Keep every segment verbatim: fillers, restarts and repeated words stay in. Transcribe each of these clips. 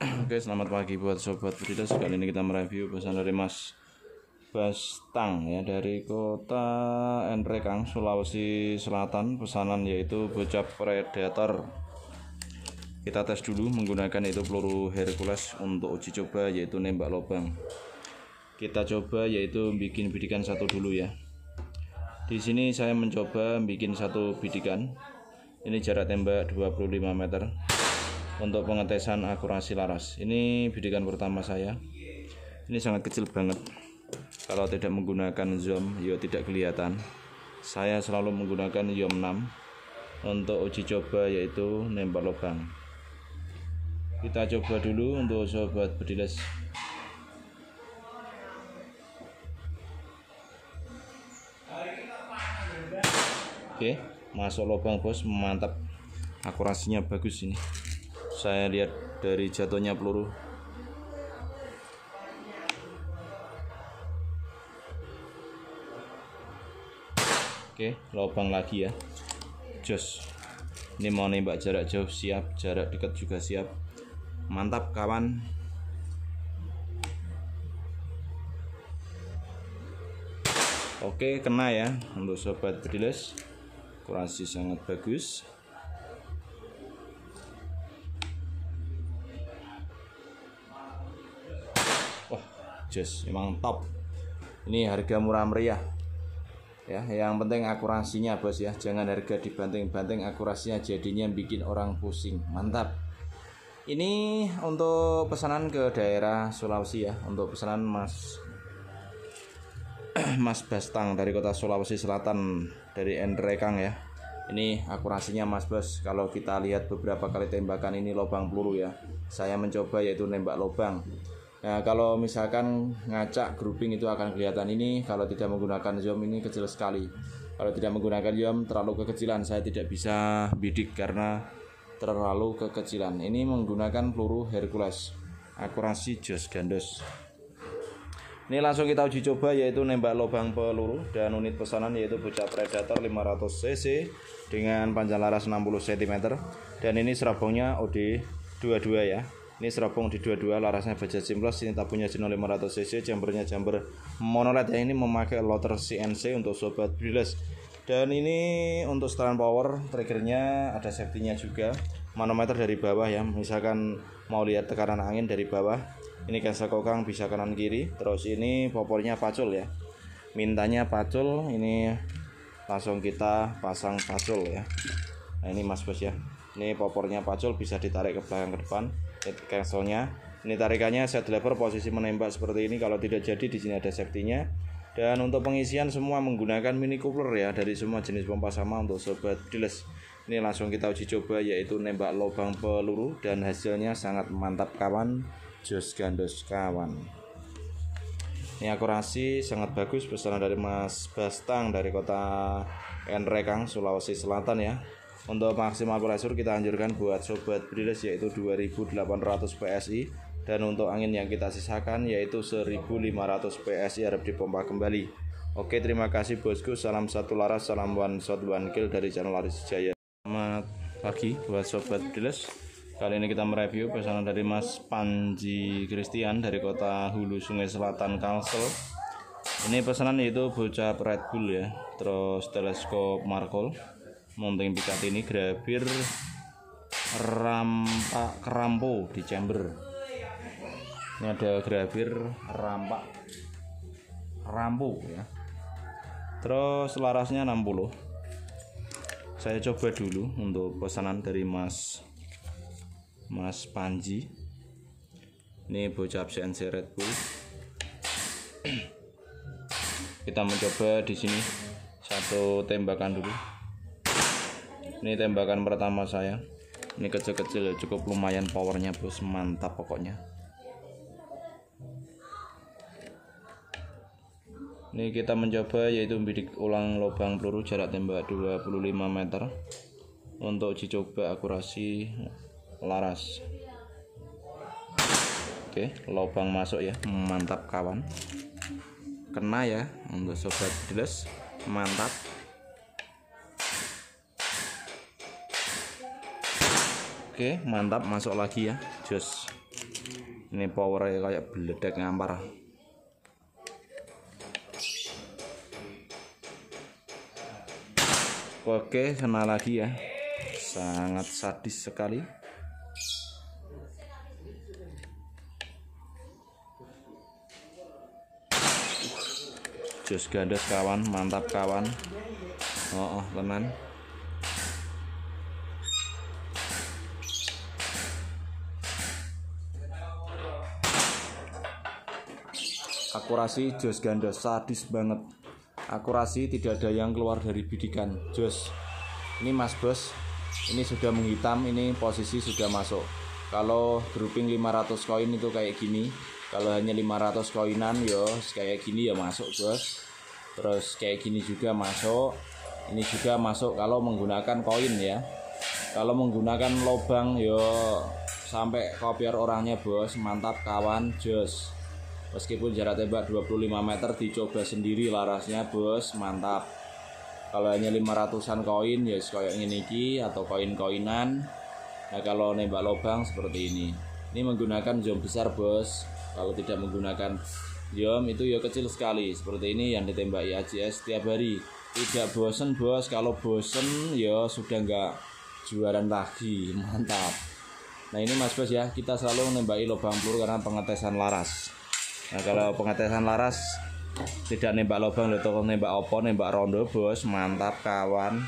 Oke, selamat pagi buat sobat Bediles. Kali ini kita mereview pesanan dari Mas Bastang ya, dari kota Enrekang, Sulawesi Selatan. Pesanan yaitu bocap predator. Kita tes dulu menggunakan itu peluru Hercules untuk uji coba, yaitu nembak lubang. Kita coba yaitu bikin bidikan satu dulu ya. Di sini saya mencoba bikin satu bidikan. Ini jarak tembak dua puluh lima meter. Untuk pengetesan akurasi laras, ini bidikan pertama saya. Ini sangat kecil banget, kalau tidak menggunakan zoom ya tidak kelihatan. Saya selalu menggunakan zoom enam untuk uji coba, yaitu nembak lubang. Kita coba dulu untuk sobat Bediles. Oke, masuk lubang bos, mantap. Akurasinya bagus ini. Saya lihat dari jatuhnya peluru. Oke, lubang lagi ya. Jos. Ini mau nembak jarak jauh siap, jarak dekat juga siap. Mantap kawan. Oke, kena ya untuk sobat Bediles. Akurasi sangat bagus. Wah, jos, emang top. Ini harga murah meriah ya, yang penting akurasinya bos ya, jangan harga dibanting-banting, akurasinya jadinya bikin orang pusing. Mantap. Ini untuk pesanan ke daerah Sulawesi ya, untuk pesanan Mas Mas Bastang dari kota Sulawesi Selatan, dari Enrekang ya. Ini akurasinya Mas Bos. Kalau kita lihat beberapa kali tembakan ini lubang peluru ya, saya mencoba yaitu nembak lubang. Nah, kalau misalkan ngacak grouping itu akan kelihatan. Ini kalau tidak menggunakan zoom ini kecil sekali. Kalau tidak menggunakan zoom terlalu kekecilan, saya tidak bisa bidik karena terlalu kekecilan. Ini menggunakan peluru Hercules, akurasi jos gandos. Ini langsung kita uji coba yaitu nembak lubang peluru, dan unit pesanan yaitu bocap predator lima ratus cc dengan panjang laras enam puluh sentimeter, dan ini serabongnya O D dua puluh dua ya. Ini serabong di dua puluh dua, larasnya baja simplos. Ini tabungnya Geno lima ratus cc, chambernya chamber monoled ya. Ini memakai loader C N C untuk sobat Bediles. Dan ini untuk setelan power, triggernya ada safety-nya juga. Manometer dari bawah ya, misalkan mau lihat tekanan angin dari bawah. Ini cancel kokang bisa kanan kiri. Terus ini popornya pacul ya, mintanya pacul. Ini langsung kita pasang pacul ya. Nah ini Mas Bos ya, ini popornya pacul, bisa ditarik ke belakang ke depan. Cancelnya, ini tarikannya set lever, posisi menembak seperti ini. Kalau tidak jadi, di sini ada safety-nya. Dan untuk pengisian semua menggunakan mini coupler ya, dari semua jenis pompa sama untuk sobat Bediles. Ini langsung kita uji coba yaitu nembak lubang peluru, dan hasilnya sangat mantap kawan, jos gandos kawan. Ini akurasi sangat bagus, pesanan dari Mas Bastang dari kota Enrekang, Sulawesi Selatan ya. Untuk maksimal pressure kita anjurkan buat sobat Bediles yaitu dua ribu delapan ratus P S I, dan untuk angin yang kita sisakan yaitu seribu lima ratus P S I, harap dipompa kembali. Oke, terima kasih bosku. Salam satu laras, salam one shot one kill dari channel Laris Jaya. Selamat pagi buat sobat Bediles. Kali ini kita mereview pesanan dari Mas Panji Christian dari kota Hulu Sungai Selatan, Kalsel. Ini pesanan yaitu bocap Red Bull ya, terus teleskop Markol, mounting pikat ini grabir rampak kerampo di chamber. Ini ada grabir rampak rampo ya. Terus larasnya enam puluh. Saya coba dulu untuk pesanan dari Mas Mas Panji. Ini bocap C N C Red Bull. Kita mencoba di sini satu tembakan dulu. Ini tembakan pertama saya. Ini kecil-kecil, cukup lumayan powernya bos, mantap pokoknya. Ini kita mencoba yaitu bidik ulang lubang peluru jarak tembak dua puluh lima meter untuk uji coba akurasi laras. Oke, lubang masuk ya, mantap kawan. Kena ya untuk sobat Bediles, mantap. Oke, mantap, masuk lagi ya, jos. Ini powernya kayak beledek ngampar. Oke, kena lagi ya. Sangat sadis sekali. Jos gandos kawan, mantap kawan. Oh, oh teman. Akurasi jos gandos sadis banget. Akurasi tidak ada yang keluar dari bidikan. Jos. Ini Mas Bos, ini sudah menghitam, ini posisi sudah masuk. Kalau grouping lima ratus koin itu kayak gini. Kalau hanya lima ratus koinan yo kayak gini ya masuk, Bos. Terus kayak gini juga masuk. Ini juga masuk kalau menggunakan koin ya. Kalau menggunakan lobang yo sampai kopiar orangnya, Bos. Mantap kawan, jos. Meskipun jarak tembak dua puluh lima meter, dicoba sendiri larasnya, Bos. Mantap. Kalau hanya lima ratusan koin ya kayak ini atau koin-koinan. Nah, kalau nembak lobang seperti ini. Ini menggunakan jom besar, Bos. Kalau tidak menggunakan jom itu ya kecil sekali. Seperti ini yang ditembaki A J S setiap hari. Tidak bosen, Bos. Kalau bosen ya sudah nggak jualan lagi. Mantap. Nah, ini Mas Bos ya, kita selalu nembaki lubang peluru karena pengetesan laras. Nah, kalau pengetesan laras tidak nembak lubang, atau nembak opo, nembak rondo, Bos. Mantap kawan.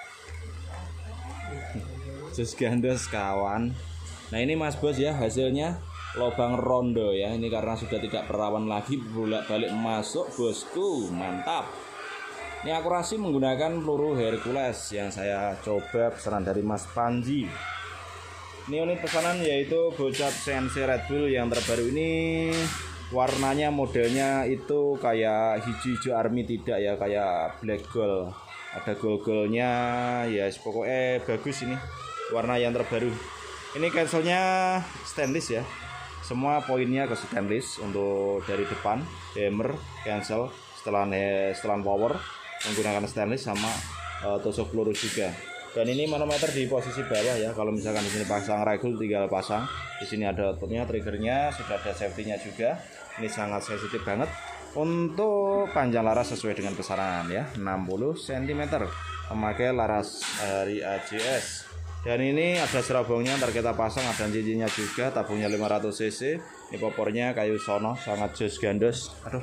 Jos gandos kawan. Nah, ini Mas Bos ya, hasilnya lubang rondo ya. Ini karena sudah tidak perawan lagi, bolak-balik masuk, Bosku. Mantap. Ini akurasi menggunakan peluru Hercules yang saya coba pesanan dari Mas Panji. Ini unit pesanan yaitu bocap C N C Red Bull yang terbaru ini. Warnanya modelnya itu kayak hijau-hijau army, tidak ya kayak black gold. Ada gold-goldnya ya, pokoknya bagus ini. Warna yang terbaru. Ini cancelnya stainless ya. Semua poinnya ke stainless untuk dari depan, hammer, cancel, setelan setelan power menggunakan stainless sama uh, tusuk peluru juga. Dan ini manometer di posisi bawah ya. Kalau misalkan di sini pasang regul, tinggal pasang. Di sini ada outputnya, triggernya, sudah ada safety-nya juga. Ini sangat sensitif banget. Untuk panjang laras sesuai dengan pesanan ya, enam puluh sentimeter. Memakai laras dari A J S. Dan ini ada serabongnya, ntar kita pasang, ada cincinnya juga. Tabungnya lima ratus cc. Ini popornya kayu sono, sangat jos gandos. Aduh.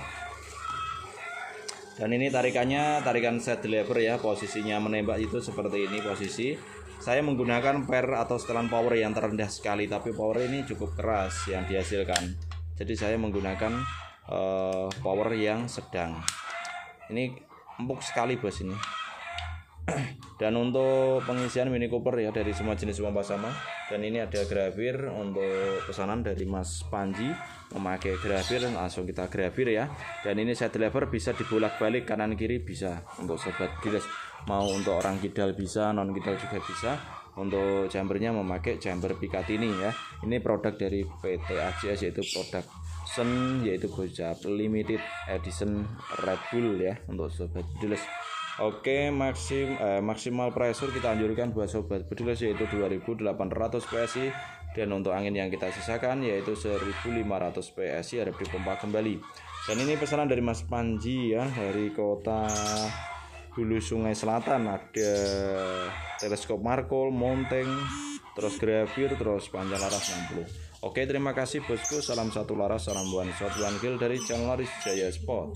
Dan ini tarikannya, tarikan set deliver ya. Posisinya menembak itu seperti ini posisi. Saya menggunakan per atau setelan power yang terendah sekali, tapi power ini cukup keras yang dihasilkan. Jadi saya menggunakan uh, power yang sedang. Ini empuk sekali, Bos ini. Dan untuk pengisian Mini Cooper ya dari semua jenis pompa sama. Dan ini ada grafir untuk pesanan dari Mas Panji, memakai grafir, langsung kita grafir ya. Dan ini set lever bisa dibolak-balik kanan kiri bisa untuk sobat giles. Mau untuk orang kidal bisa, non kidal juga bisa. Untuk chambernya memakai chamber Picatinny ya. Ini produk dari P T A J S yaitu produk Sen, yaitu bocap limited edition Red Bull ya untuk sobat giles. Oke, maksim, eh, maksimal pressure kita anjurkan buat sobat bediles yaitu dua ribu delapan ratus P S I. Dan untuk angin yang kita sisakan yaitu seribu lima ratus P S I, harap dipompa kembali. Dan ini pesanan dari Mas Panji ya, dari kota Hulu Sungai Selatan. Ada teleskop Markol, monteng, terus grafir, terus panjang laras enam puluh. Oke, terima kasih bosku. Salam satu laras, salam one shot one kill dari channel Laris Jaya Sport.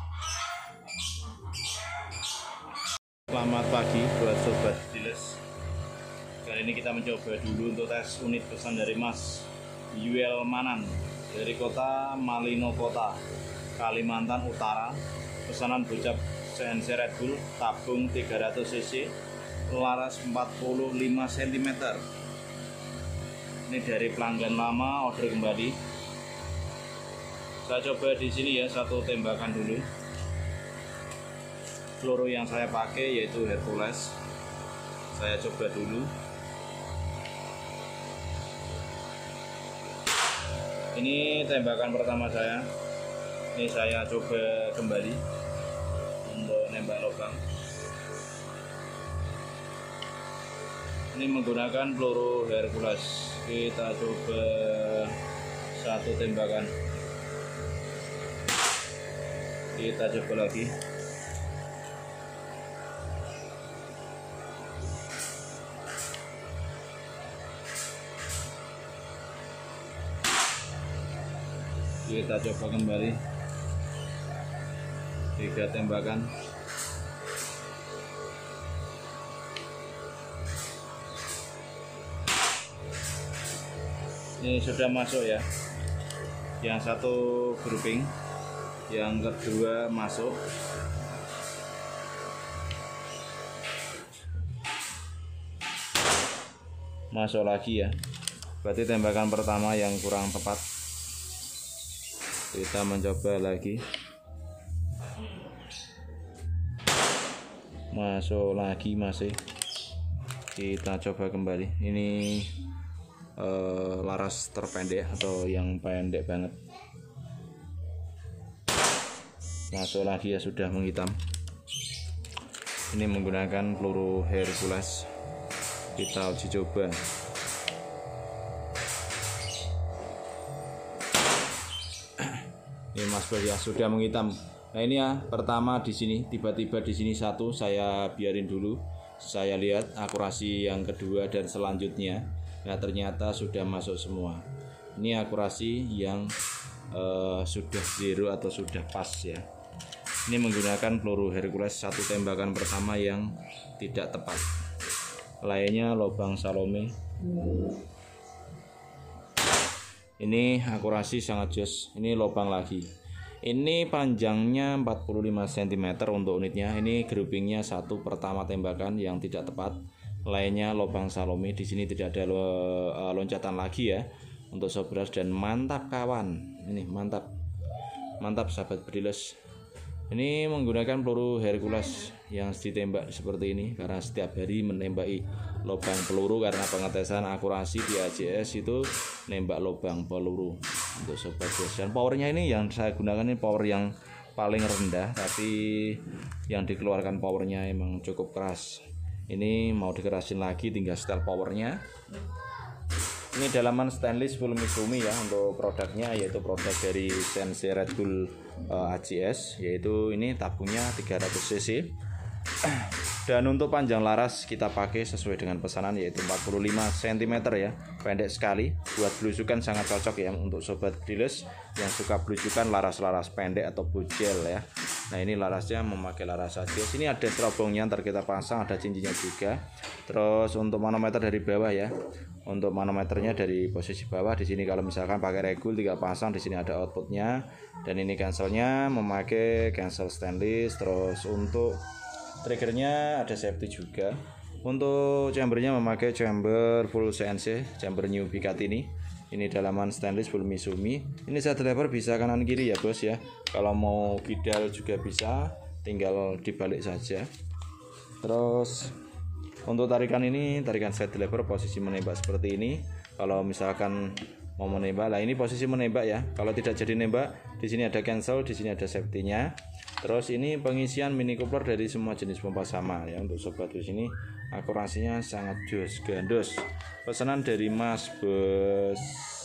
Selamat pagi buat sobat diles. Kali ini kita mencoba dulu untuk tes unit pesan dari Mas Yuel Manan dari kota Malino Kota, Kalimantan Utara. Pesanan bocap C N C Red Bull, tabung tiga ratus cc, laras empat puluh lima sentimeter. Ini dari pelanggan lama, order kembali. Saya coba di sini ya, satu tembakan dulu. Peluru yang saya pakai yaitu Hercules. Saya coba dulu. Ini tembakan pertama saya. Ini saya coba kembali untuk nembak lubang. Ini menggunakan peluru Hercules. Kita coba satu satu tembakan. Kita coba lagi. Kita coba kembali. Tiga tembakan. Ini sudah masuk ya, yang satu grouping, yang kedua masuk. Masuk lagi ya, berarti tembakan pertama yang kurang tepat. Kita mencoba lagi. Masuk lagi masih. Kita coba kembali. Ini Uh, laras terpendek atau yang pendek banget. Masuk lagi ya, sudah menghitam. Ini menggunakan peluru Hercules. Kita uji coba. Ini Mas Bos ya, sudah menghitam. Nah ini ya, pertama di sini tiba-tiba di sini satu, saya biarin dulu. Saya lihat akurasi yang kedua dan selanjutnya. Nah ternyata sudah masuk semua. Ini akurasi yang uh, sudah zero atau sudah pas ya. Ini menggunakan peluru Hercules, satu tembakan pertama yang tidak tepat. Lainnya lubang Salome. Ini akurasi sangat jos. Ini lubang lagi. Ini panjangnya empat puluh lima sentimeter untuk unitnya. Ini groupingnya satu pertama tembakan yang tidak tepat. Lainnya lubang Salome. Di sini tidak ada lo, uh, loncatan lagi ya untuk sobras. Dan mantap kawan, ini mantap mantap sahabat Brilus. Ini menggunakan peluru Hercules yang ditembak seperti ini karena setiap hari menembaki lubang peluru, karena pengetesan akurasi di A J S itu nembak lubang peluru untuk sobat Brilus. Dan powernya ini yang saya gunakan ini power yang paling rendah, tapi yang dikeluarkan powernya emang cukup keras. Ini mau dikerasin lagi, tinggal setel powernya. Ini dalaman stainless full Misumi ya untuk produknya, yaitu produk dari Sensei Red Bull uh, A J S, yaitu ini tabungnya tiga ratus cc. Dan untuk panjang laras kita pakai sesuai dengan pesanan, yaitu empat puluh lima sentimeter ya, pendek sekali. Buat belusukan sangat cocok ya untuk sobat Brilus yang suka belusukan laras-laras pendek atau bujel ya. Nah ini larasnya memakai laras A J S. Ini ada terobongnya, ntar kita pasang, ada cincinnya juga. Terus untuk manometer dari bawah ya. Untuk manometernya dari posisi bawah di sini, kalau misalkan pakai regul tinggal pasang, di sini ada outputnya. Dan ini cancelnya memakai cancel stainless. Terus untuk triggernya ada safety juga. Untuk chambernya memakai chamber full C N C, chamber new Picat ini. Ini dalaman stainless full Misumi. Ini set lever bisa kanan kiri ya bos ya. Kalau mau kidal juga bisa, tinggal dibalik saja. Terus untuk tarikan ini, tarikan set lever posisi menembak seperti ini. Kalau misalkan mau menembak, lah ini posisi menembak ya. Kalau tidak jadi nembak, di sini ada cancel, di sini ada safety-nya. Terus ini pengisian mini coupler dari semua jenis pompa sama ya untuk sobat di sini. Akurasinya sangat jos gandos. Pesanan dari Mas Bos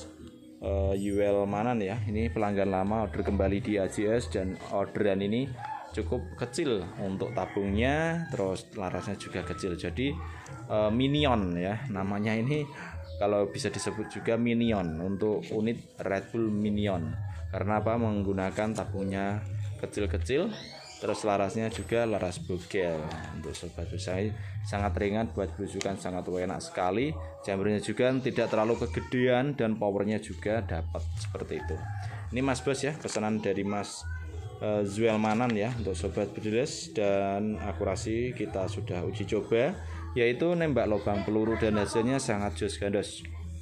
uh, Yuel Manan ya. Ini pelanggan lama, order kembali di A J S, dan orderan ini cukup kecil untuk tabungnya, terus larasnya juga kecil. Jadi uh, Minion ya namanya ini, kalau bisa disebut juga Minion untuk unit Red Bull Minion. Karena apa? Menggunakan tabungnya kecil-kecil, terus larasnya juga laras bogel. Untuk sobat usai sangat ringan buat belusukan, sangat enak sekali. Chambernya juga tidak terlalu kegedean dan powernya juga dapat seperti itu. Ini Mas Bos ya, pesanan dari Mas uh, Yuel Manan ya untuk sobat Brilus. Dan akurasi kita sudah uji coba, yaitu nembak lubang peluru, dan hasilnya sangat jos gandos.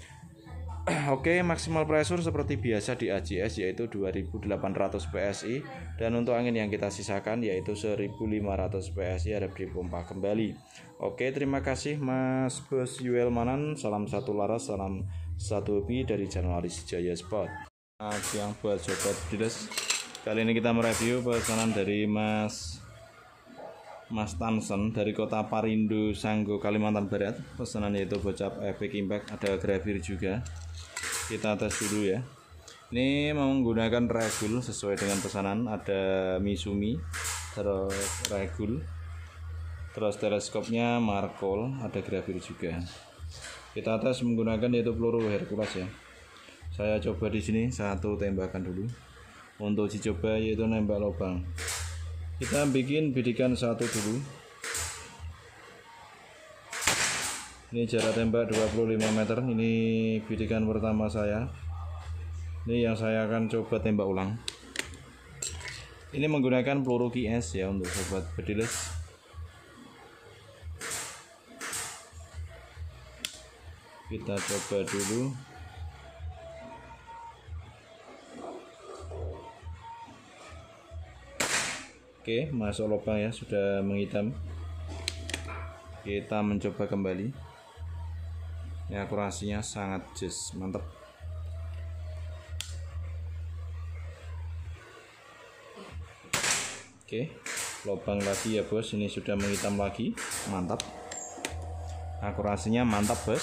Oke, maksimal pressure seperti biasa di A J S yaitu dua ribu delapan ratus P S I, dan untuk angin yang kita sisakan yaitu seribu lima ratus P S I, harap dipompa kembali. Oke, terima kasih Mas Bos Yuel Manan. Salam satu laras, salam satu hobi dari channel Aris Jaya Sport. Selamat siang buat sobat Brilus. Kali ini kita mereview pesanan dari Mas Mas Tansen dari kota Parindo, Sanggo, Kalimantan Barat. Pesanan yaitu bocap Epic Impact, ada gravir juga. Kita tes dulu ya. Ini menggunakan regul sesuai dengan pesanan, ada Misumi, terus regul, terus teleskopnya Markol, ada grafir juga. Kita tes menggunakan yaitu peluru Hercules ya. Saya coba di sini satu tembakan dulu. Untuk uji coba yaitu nembak lubang. Kita bikin bidikan satu dulu. Ini jarak tembak dua puluh lima meter. Ini bidikan pertama saya. Ini yang saya akan coba tembak ulang. Ini menggunakan peluru Q S ya untuk sobat bediles. Kita coba dulu. Oke, masuk lubang ya, sudah menghitam. Kita mencoba kembali. Ini akurasinya sangat jos, mantap. Oke, lubang lagi ya bos, ini sudah menghitam lagi, mantap. Akurasinya mantap bos.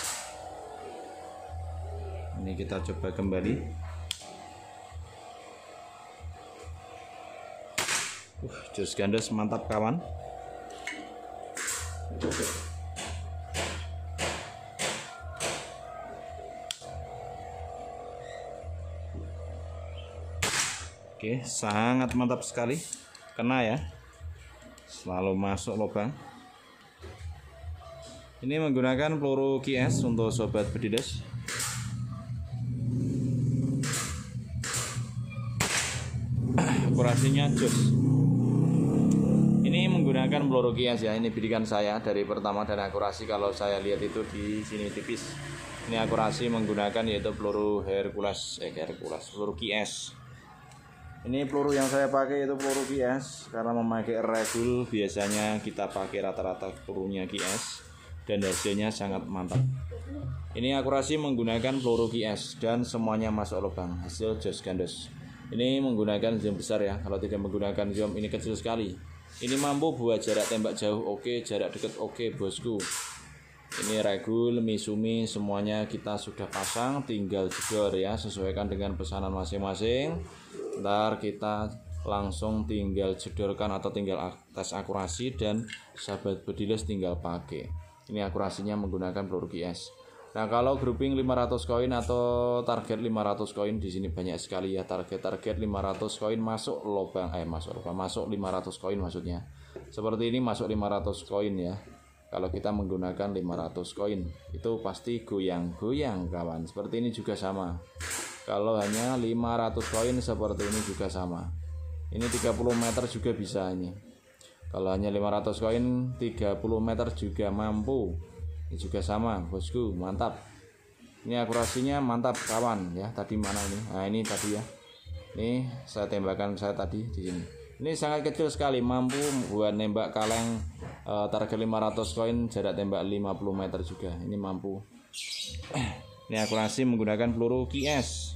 Ini kita coba kembali. Uh, jos gandos, mantap kawan. Oke, sangat mantap sekali. Kena ya. Selalu masuk lubang. Ini menggunakan peluru Q S untuk sobat bediles. Akurasinya jos. Ini menggunakan peluru Q S ya. Ini bidikan saya dari pertama, dan akurasi kalau saya lihat itu di sini tipis. Ini akurasi menggunakan yaitu peluru Hercules, eh Hercules, peluru Q S. Ini peluru yang saya pakai itu peluru Q S karena memakai regul biasanya kita pakai rata-rata pelurunya Q S dan hasilnya sangat mantap. Ini akurasi menggunakan peluru Q S dan semuanya masuk lubang, hasil jos gandos. Ini menggunakan zoom besar ya. Kalau tidak menggunakan zoom ini kecil sekali. Ini mampu buat jarak tembak jauh oke, jarak dekat oke bosku. Ini regul, Misumi, semuanya kita sudah pasang, tinggal jedor ya, sesuaikan dengan pesanan masing-masing. Ntar kita langsung tinggal jedorkan atau tinggal tes akurasi, dan sahabat bediles tinggal pakai. Ini akurasinya menggunakan peluru Q S. Nah, kalau grouping lima ratus koin atau target lima ratus koin, di sini banyak sekali ya target-target lima ratus koin masuk lubang, eh masuk lubang, masuk lima ratus koin maksudnya. Seperti ini masuk lima ratus koin ya. Kalau kita menggunakan lima ratus koin, itu pasti goyang-goyang kawan. Seperti ini juga sama. Kalau hanya lima ratus koin seperti ini juga sama. Ini tiga puluh meter juga bisa ini. Kalau hanya lima ratus koin, tiga puluh meter juga mampu. Ini juga sama bosku, mantap. Ini akurasinya mantap kawan ya. Tadi mana ini? Nah ini tadi ya. Ini saya tembakan saya tadi di sini. Ini sangat kecil sekali, mampu buat nembak kaleng e, target lima ratus koin, jarak tembak lima puluh meter juga. Ini mampu. Ini akurasi menggunakan peluru Q S.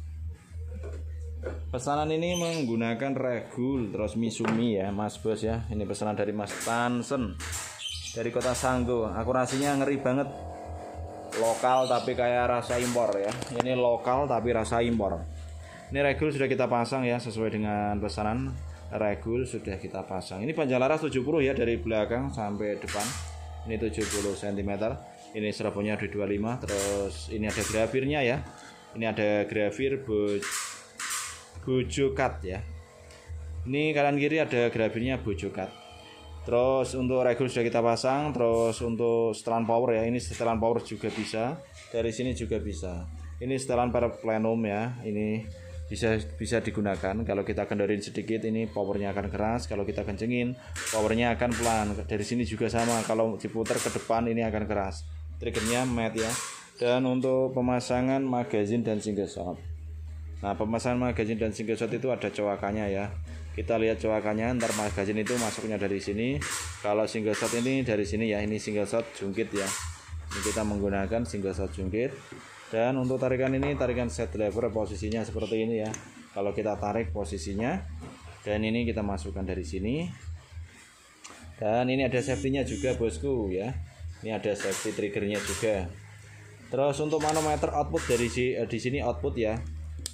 Pesanan ini menggunakan regul terus Misumi ya Mas Bos ya. Ini pesanan dari Mas Tansen dari Kota Sanggo. Akurasinya ngeri banget. Lokal tapi kayak rasa impor ya. Ini lokal tapi rasa impor. Ini regul sudah kita pasang ya sesuai dengan pesanan. Regul sudah kita pasang. Ini panjang laras tujuh puluh ya, dari belakang sampai depan. Ini tujuh puluh sentimeter. Ini serabonnya ada dua puluh lima. Terus ini ada grafirnya ya. Ini ada grafir bojokat ya. Ini kanan kiri ada grafirnya bojokat. Terus untuk regul sudah kita pasang. Terus untuk setelan power ya, ini setelan power juga bisa. Dari sini juga bisa. Ini setelan per plenum ya. Ini bisa bisa digunakan. Kalau kita kendorin sedikit, ini powernya akan keras. Kalau kita kencengin, powernya akan pelan. Dari sini juga sama. Kalau diputar ke depan, ini akan keras. Triggernya matte ya. Dan untuk pemasangan magazin dan single shot. Nah, pemasangan magazin dan single shot itu ada coakannya ya. Kita lihat coakannya, ntar magazin itu masuknya dari sini. Kalau single shot ini dari sini ya. Ini single shot jungkit ya. Ini kita menggunakan single shot jungkit. Dan untuk tarikan ini, tarikan set lever, posisinya seperti ini ya. Kalau kita tarik posisinya, dan ini kita masukkan dari sini. Dan ini ada safety-nya juga bosku ya. Ini ada safety triggernya juga. Terus untuk manometer output dari si, eh, di sini output ya.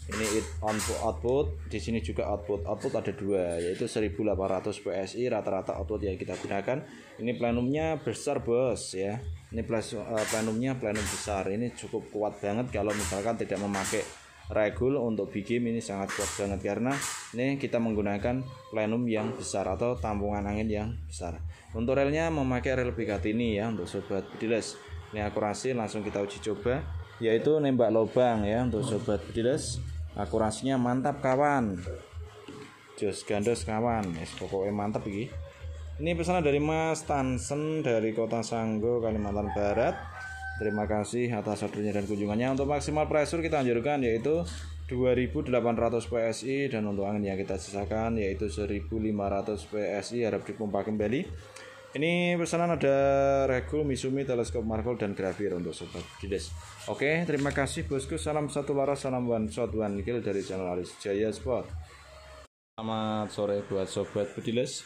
Ini output, output di sini juga output. Output ada dua, yaitu seribu delapan ratus P S I rata-rata output yang kita gunakan. Ini plenumnya besar bos ya. Ini plus uh, plenumnya plenum besar. Ini cukup kuat banget kalau misalkan tidak memakai regul untuk bikin. Ini sangat kuat banget karena ini kita menggunakan plenum yang besar atau tampungan angin yang besar. Untuk relnya memakai rel Picatinny ya untuk sobat bediles. Ini akurasi langsung kita uji coba, yaitu nembak lubang ya untuk sobat bediles. Akurasinya mantap kawan, jos gandos kawan, yes, pokoknya mantap ini. Ini pesanan dari Mas Tansen dari Kota Sanggo, Kalimantan Barat. Terima kasih atas ordernya dan kunjungannya. Untuk maksimal pressure kita anjurkan yaitu dua ribu delapan ratus P S I, dan untuk angin yang kita sisakan yaitu seribu lima ratus P S I. Harap dipompa kembali. Ini pesanan ada regul, Misumi, teleskop Marvel, dan grafir untuk sobat bediles. Oke, terima kasih bosku. Salam satu laras, salam one shot one kill dari channel Aris Jaya Sport. Selamat sore buat sobat bediles.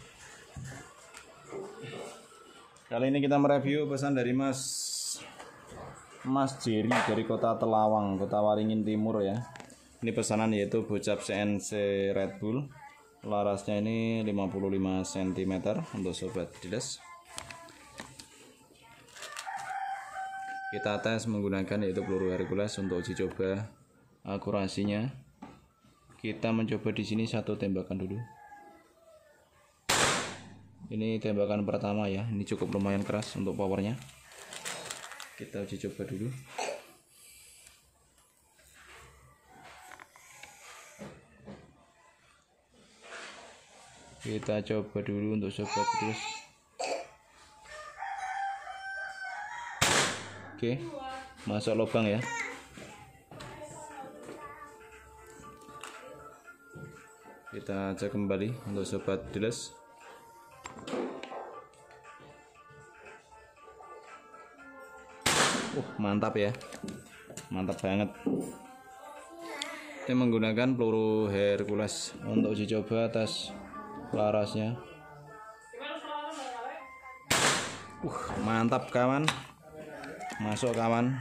Kali ini kita mereview pesan dari Mas Mas Jerry dari Kota Telawang, Kota Waringin Timur ya. Ini pesanan yaitu bocap C N C Red Bull. Larasnya ini lima puluh lima sentimeter untuk sobat bediles. Kita tes menggunakan yaitu peluru Hercules untuk uji coba akurasinya. Kita mencoba di sini satu tembakan dulu. Ini tembakan pertama ya. Ini cukup lumayan keras untuk powernya. Kita uji coba dulu. Kita coba dulu untuk sobat bediles. Oke, masuk lubang ya. Kita cek kembali untuk sobat bediles. Uh, mantap ya, mantap banget. Kita menggunakan peluru Hercules untuk uji coba tes larasnya. Uh, mantap kawan, masuk kawan.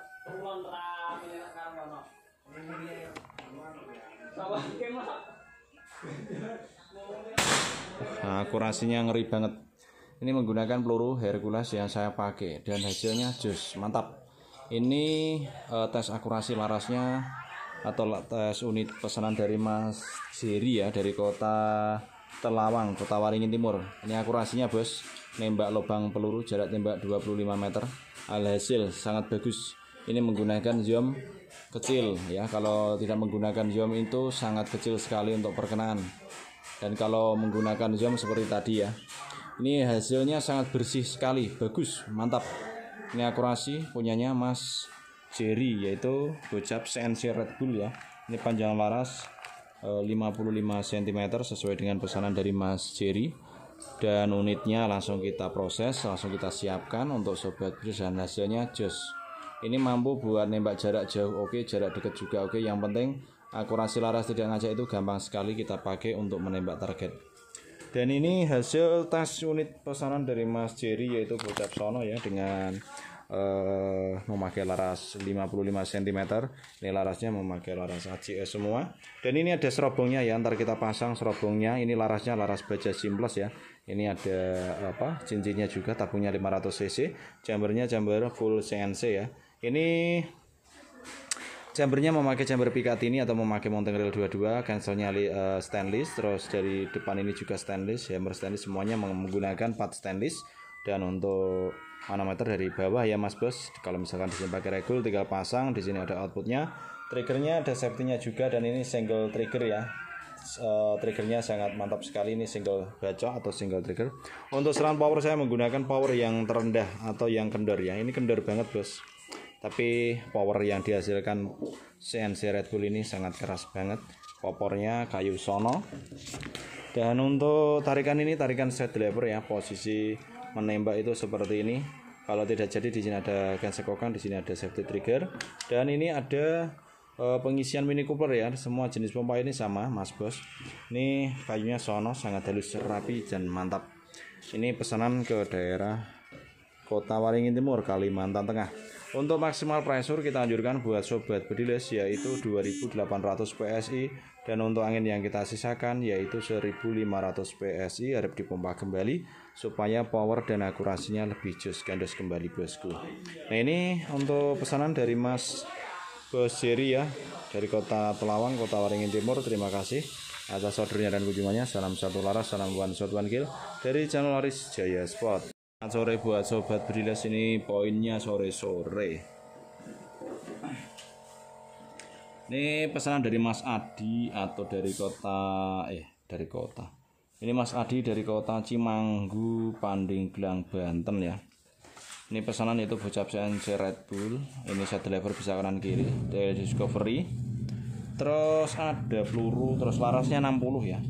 Nah, akurasinya ngeri banget. Ini menggunakan peluru Hercules yang saya pakai dan hasilnya jos, mantap. Ini uh, tes akurasi larasnya atau tes unit pesanan dari Mas Jerry ya, dari Kota Telawang, Kota Waringin Timur. Ini akurasinya bos, nembak lubang peluru jarak tembak dua puluh lima meter. Alhasil sangat bagus. Ini menggunakan zoom kecil ya. Kalau tidak menggunakan zoom itu sangat kecil sekali untuk perkenaan. Dan kalau menggunakan zoom seperti tadi ya, ini hasilnya sangat bersih sekali, bagus, mantap. Ini akurasi punyanya Mas Jerry yaitu bocap C N C Red Bull ya. Ini panjang laras lima puluh lima sentimeter sesuai dengan pesanan dari Mas Jerry. Dan unitnya langsung kita proses, langsung kita siapkan untuk sobat bediles, dan hasilnya jos. Ini mampu buat nembak jarak jauh oke, jarak dekat juga oke. Yang penting akurasi laras tidak ngacak itu gampang sekali kita pakai untuk menembak target. Dan ini hasil tes unit pesanan dari Mas Jerry yaitu bocap sono ya, dengan Uh, memakai laras lima puluh lima sentimeter. Ini larasnya memakai laras A C S semua. Dan ini ada serobongnya ya, ntar kita pasang serobongnya. Ini larasnya laras baja simples ya. Ini ada apa, cincinnya juga, tabungnya lima ratus cc. Chambernya chamber full C N C ya. Ini chambernya memakai chamber Picatinny atau memakai mounting rail dua puluh dua, cancelnya uh, stainless. Terus dari depan ini juga stainless, hammer stainless, semuanya menggunakan part stainless. Dan untuk manometer dari bawah ya mas bos, kalau misalkan di sini pakai regul tinggal pasang. Di sini ada outputnya, triggernya ada safety-nya juga, dan ini single trigger ya. Uh, triggernya sangat mantap sekali, ini single bacok atau single trigger. Untuk serangan power saya menggunakan power yang terendah atau yang kendor ya. Ini kendor banget bos, tapi power yang dihasilkan C N C Red Bull ini sangat keras banget. Popornya kayu sono. Dan untuk tarikan ini tarikan set driver ya, posisi menembak itu seperti ini. Kalau tidak jadi di sini ada gensekokan, di sini ada safety trigger, dan ini ada uh, pengisian mini cooler ya. Semua jenis pompa ini sama mas bos. Ini kayunya sono, sangat halus, rapi, dan mantap. Ini pesanan ke daerah Kota Waringin Timur, Kalimantan Tengah. Untuk maksimal pressure kita anjurkan buat sobat bodiles yaitu dua ribu delapan ratus P S I, dan untuk angin yang kita sisakan yaitu seribu lima ratus P S I. Harap dipompa kembali supaya power dan akurasinya lebih jos. Gandos kembali bosku. Nah, ini untuk pesanan dari Mas Bos Jerry ya, dari kota Telawang, Kota Waringin Timur. Terima kasih atas ordernya dan kunjungannya. Salam satu laras, salam one shot one kill dari channel Laris Jaya Sport. Sore buat sobat bodiles, ini poinnya sore-sore. Ini pesanan dari Mas Adi atau dari kota eh dari kota. Ini Mas Adi dari kota Cimanggu, Pandeglang, Banten ya. Ini pesanan itu bocap C N C Red Bull. Ini saya deliver bisa kanan kiri dari Discovery. Terus ada peluru, terus larasnya enam puluh ya.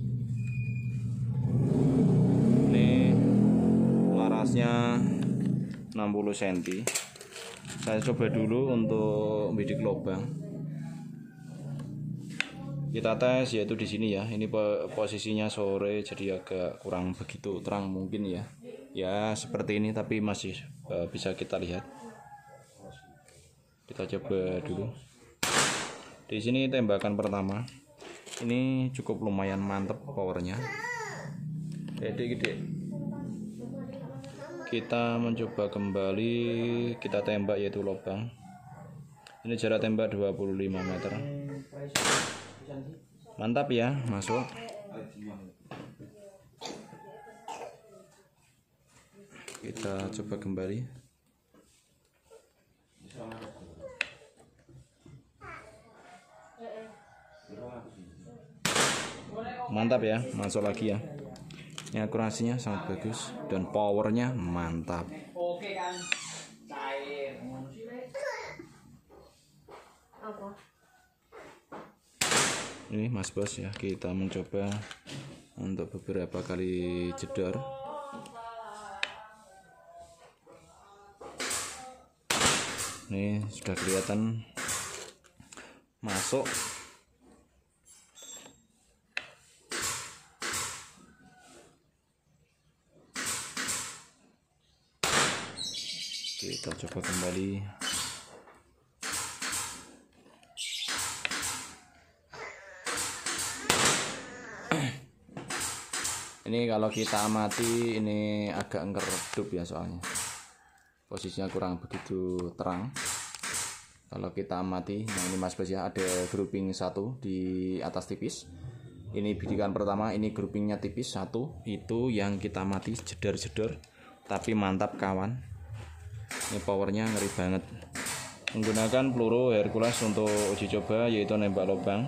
Ini larasnya enam puluh sentimeter. Saya coba dulu untuk bidik lubang. Kita tes yaitu di sini ya. Ini posisinya sore jadi agak kurang begitu terang mungkin ya. Ya seperti ini, tapi masih uh, bisa kita lihat. Kita coba dulu. Di sini tembakan pertama. Ini cukup lumayan mantep powernya. Gede-gede. Kita mencoba kembali, kita tembak yaitu lubang. Ini jarak tembak dua puluh lima meter. Mantap ya, masuk. Kita coba kembali. Mantap ya, masuk lagi ya. Ini akurasinya sangat bagus dan powernya mantap. Oke kan, cair. Ini Mas Bos ya, kita mencoba untuk beberapa kali jedor. Ini sudah kelihatan masuk. Kita coba kembali. Ini kalau kita amati ini agak ngeredup ya, soalnya posisinya kurang begitu terang. Kalau kita amati, nah ini Mas Bos ya, ada grouping satu di atas tipis. Ini bidikan pertama, ini groupingnya tipis satu, itu yang kita amati jedor-jedor, tapi mantap kawan. Ini powernya ngeri banget. Menggunakan peluru Hercules untuk uji coba yaitu nembak lubang.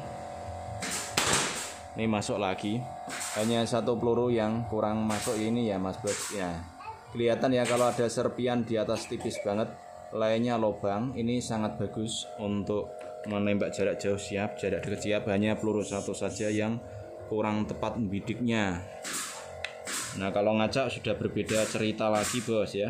Ini masuk lagi. Hanya satu peluru yang kurang masuk ini ya Mas Bos ya. Kelihatan ya kalau ada serpian di atas tipis banget. Lainnya lubang. Ini sangat bagus untuk menembak jarak jauh siap, jarak dekat siap. Hanya peluru satu saja yang kurang tepat bidiknya. Nah kalau ngacak sudah berbeda cerita lagi bos ya.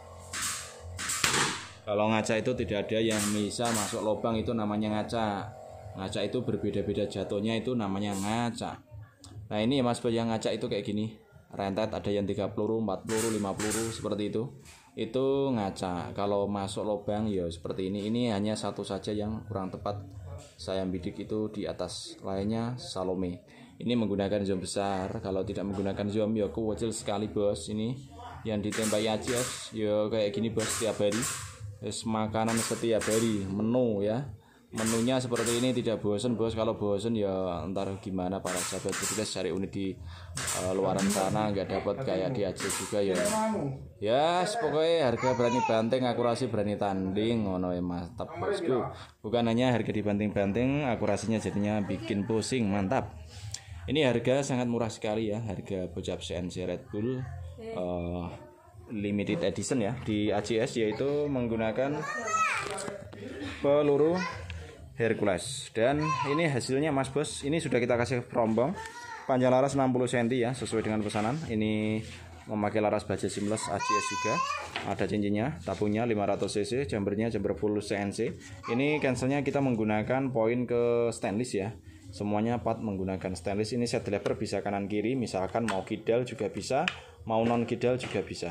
Kalau ngaca itu tidak ada yang bisa masuk lubang, itu namanya ngaca. Ngaca itu berbeda-beda jatuhnya, itu namanya ngaca. Nah ini Mas Bos yang ngaca itu kayak gini. Rentet ada yang tiga peluru, empat peluru, lima peluru seperti itu. Itu ngaca. Kalau masuk lubang ya seperti ini. Ini hanya satu saja yang kurang tepat. Saya bidik itu di atas. Lainnya Salome. Ini menggunakan zoom besar. Kalau tidak menggunakan zoom ya kecil sekali bos. Ini yang ditembaki aja ya kayak gini bos setiap hari. Es makanan setiap hari, menu ya. Menunya seperti ini, tidak bosan bos. Kalau bosan ya entar gimana para sahabat bodiles cari unit di uh, luaran sana nggak dapat kayak di Aceh juga ya. Ya, pokoknya harga berani banting, akurasi berani tanding, ngono ya mantap bosku. Bukan hanya harga dibanting-banting, akurasinya jadinya bikin pusing, mantap. Ini harga sangat murah sekali ya, harga bocap C N C Red Bull. Uh, limited edition ya di A C S, yaitu menggunakan peluru Hercules. Dan ini hasilnya Mas Bos, ini sudah kita kasih rombong panjang laras enam puluh sentimeter ya, sesuai dengan pesanan. Ini memakai laras baja seamless A C S juga, ada cincinnya, tabungnya lima ratus cc, jambernya jamber full C N C. Ini cancelnya kita menggunakan poin ke stainless ya, semuanya part menggunakan stainless. Ini set lever bisa kanan kiri, misalkan mau kidal juga bisa, mau non kidal juga bisa.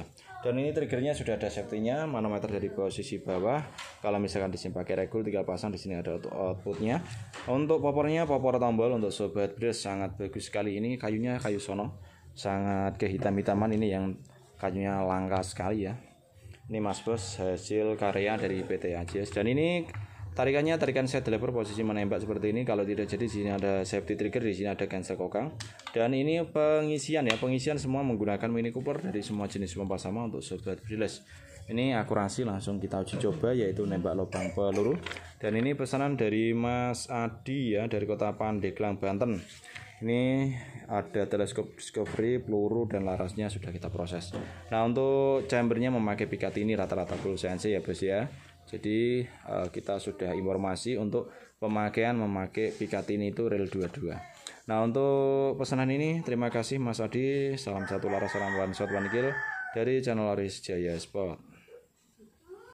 Dan ini triggernya sudah ada safety-nya, manometer dari posisi bawah. Kalau misalkan di sini pakai regul tinggal pasang, di sini ada outputnya. Untuk popornya, popor tombol untuk sobat breeders sangat bagus sekali. Ini kayunya kayu sono, sangat kehitam-hitaman, ini yang kayunya langka sekali ya. Ini Mas Bos hasil karya dari P T A J S. Dan ini tarikannya tarikan set lever, posisi menembak seperti ini. Kalau tidak jadi, di sini ada safety trigger, di sini ada cancel kokang. Dan ini pengisian ya, pengisian semua menggunakan Mini Cooper dari semua jenis pompa sama untuk sobat breeders. Ini akurasi langsung kita uji coba, yaitu nembak lubang peluru. Dan ini pesanan dari Mas Adi ya, dari kota Pandeglang, Banten. Ini ada teleskop discovery, peluru dan larasnya sudah kita proses. Nah, untuk chambernya memakai Picatinny ini rata-rata full C N C ya bos ya. Jadi uh, kita sudah informasi untuk pemakaian memakai Picatinny itu rel dua puluh dua. Nah, untuk pesanan ini terima kasih Mas Adi. Salam satu laras, salam one shot one kill dari channel Aris Jaya Sport.